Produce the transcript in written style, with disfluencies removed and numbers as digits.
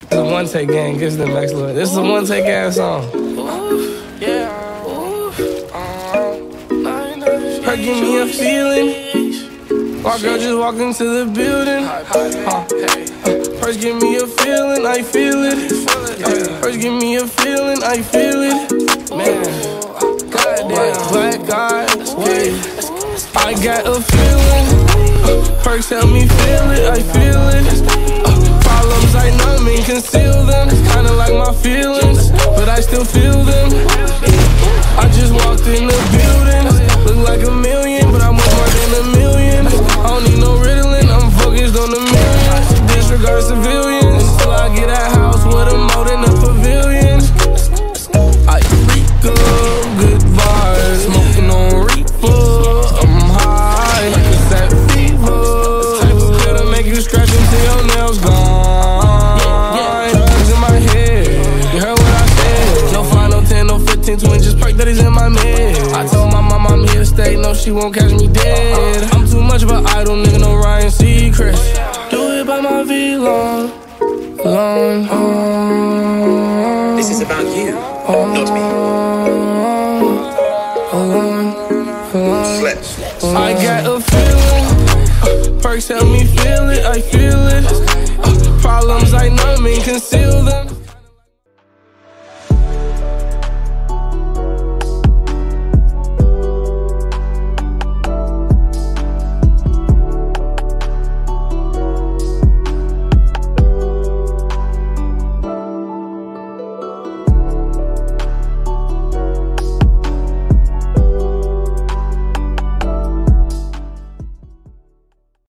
This is a one-take gang, gives the next level. This is a one-take ass song. Her give me a feeling. My girl just walked into the building. First give me a feeling, I feel it. First give me a feeling, I feel it. Man, goddamn, black eyes, I got a feeling. Perks help me feel it, I feel it. Problems I numb and conceal them. Kinda like my feelings, but I still feel them. I just walked in the building. Look like a million, but I'm worth more than a million. I don't need no Ritalin, I'm focused on the millions. Disregard civilians till I get a house with a moat in the pavilion. I reek of good vibes, smoking on reefer. I'm high like a set fever. Type of pill to make you scratch until your nails gone. Drugs in my head, you heard what I said. No 5, no 10, no 15, 20, just perk that he's in my mid. I told my mom I'm here to stay, no she won't catch me dead. I'm too much of an idol, nigga, no Ryan Seacrest. Do it by my V-Long, This is about you, not me. I got a feeling. Perks help me feel it, I feel it. Problems I numb and conceal them.